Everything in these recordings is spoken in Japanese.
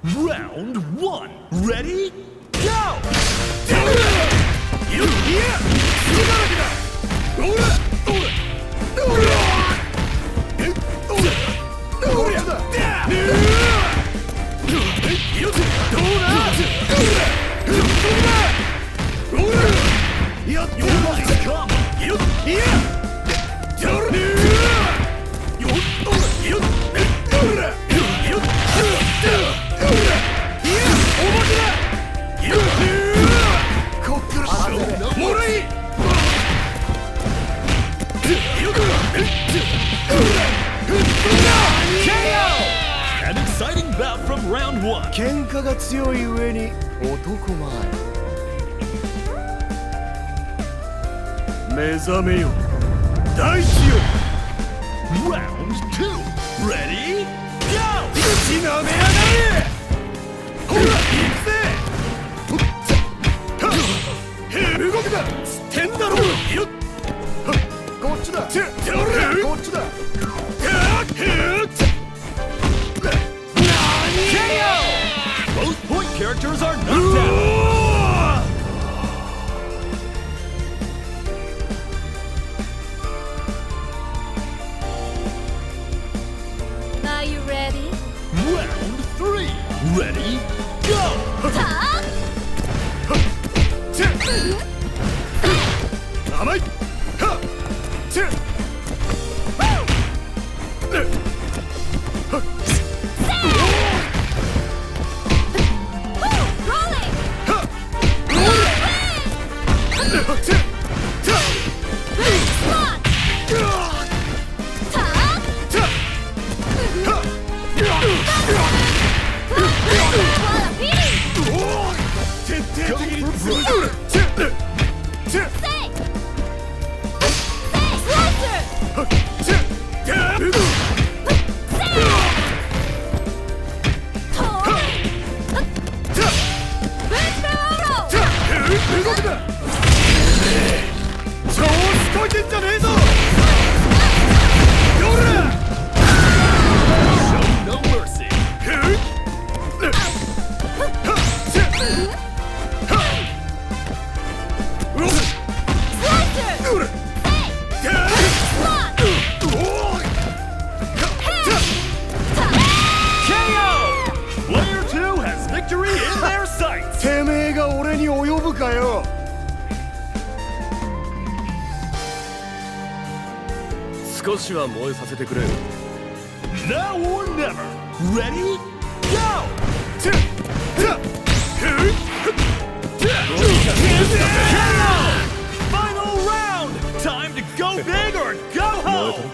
Round one. Ready? Go! An exciting bout from round one. 喧嘩が強い上に男前。目覚めよ大地よ。 Round two. Ready? Go! 血なめやがれ。ほら行くぜ。動くな。捨てんだろ。よっ。こっちだ。こっちだ。 Both point characters are knocked out. Are you ready? Round three. Ready? Go! Amai! Ha! sights! てめえが俺に及ぶかよ。少しは燃えさせてくれ。 Now or never. Ready? Go! Final round! Time to go big or go home!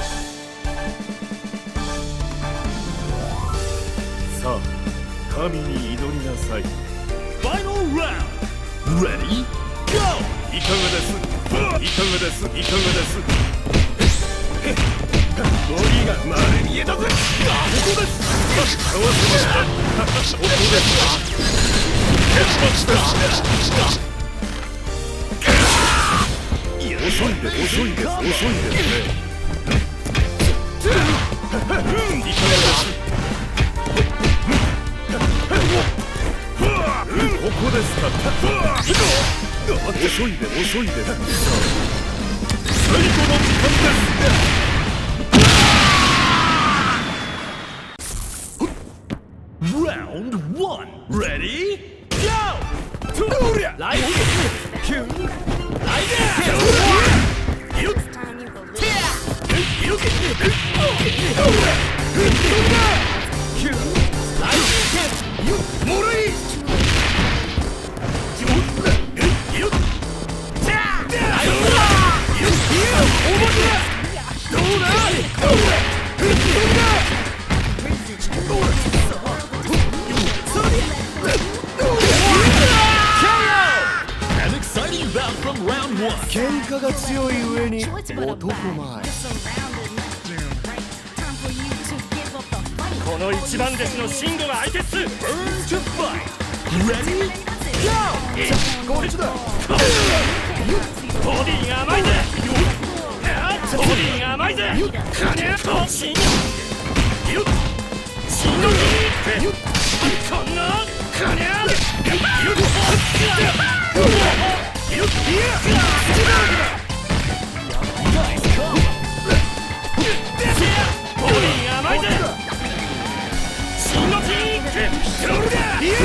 さあ、神に祈りなさい。 Final round! Ready? Go! いかがです。いかがです。いかがです。ゴリが丸見えだぜ。ここです。かわせました。ここです。結末です。遅いです。遅いです。遅いですね。いかがです。ここですか。遅いです。遅いです。最後の時間です。 Round one. Ready? Go! Light Kyun! Light It's time you believe. Kyun! Light Moroi! An exciting bout from round one. 喧嘩が強い上に男前。 この一番弟子のシンゴが相手っす。 Burn to fight. Ready? Go! こっちだ。 ボディが甘いぜ。ボディが甘いぜ。金としん。しんのぎ。 こんなかにゃボディ甘いぜしんのちクロールだ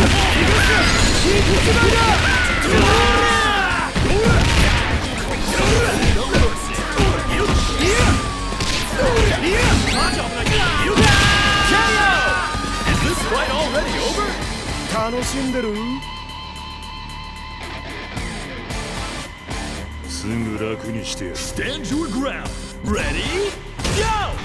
楽しんでる？すぐ楽にしてやる。 Stand your ground. Ready? Go!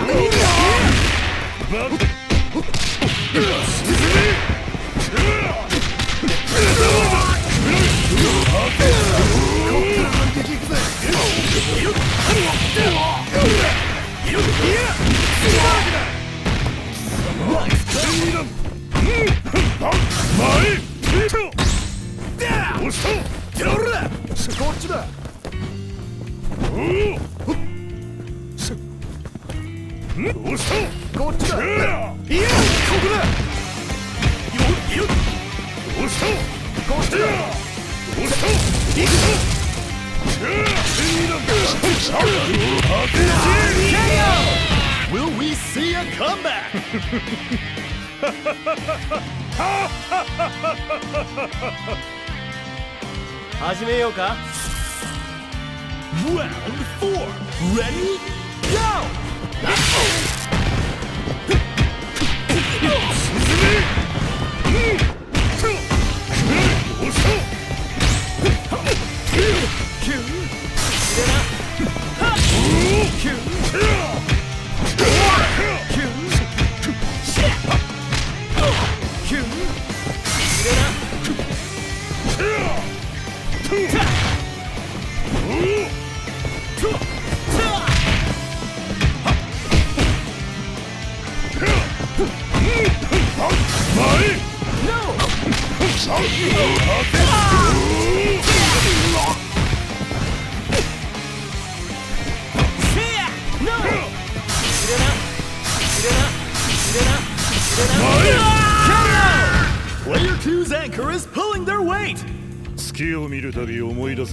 こっちだ。どうしたこっちだ。いやここだ。よっどうしたこっちだ。どうした行くぞ。 Will we see a comeback? 始めようか。 Round 4. Ready? Go! Player 2's anchor is pulling their weight. 月を見るたび思い出す。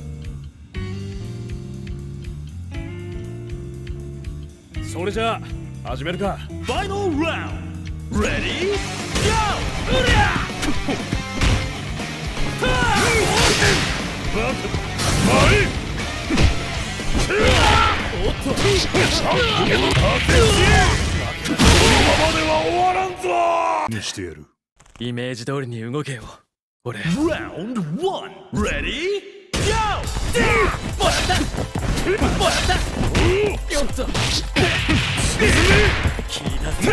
それじゃあ始めるか。 Final round. Ready? Go! Uria! おっとこのままでは終わらんぞ。にしてやる。 イメージ通りに動けよ。俺。 Round 1. Ready? Go! もらったよっと気になった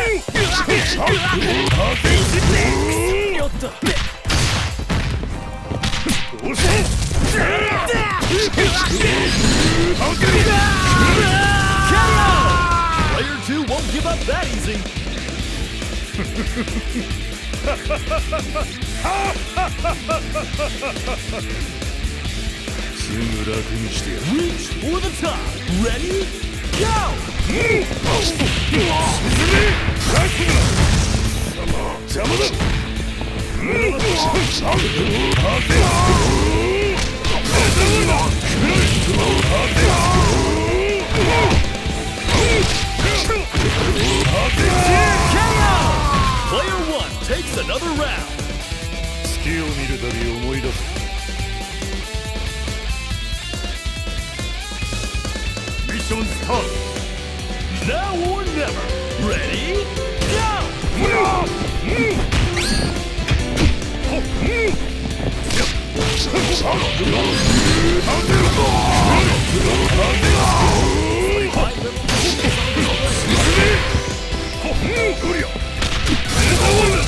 よっと Player 2 won't give up that easy. すぐ楽にしてやる。 Reach for the top. Ready? Go! 邪魔だ。 Player 1 takes another round. 月を見るたび思い出す。 Mission start. Now or never. Ready? Go! 来るよ。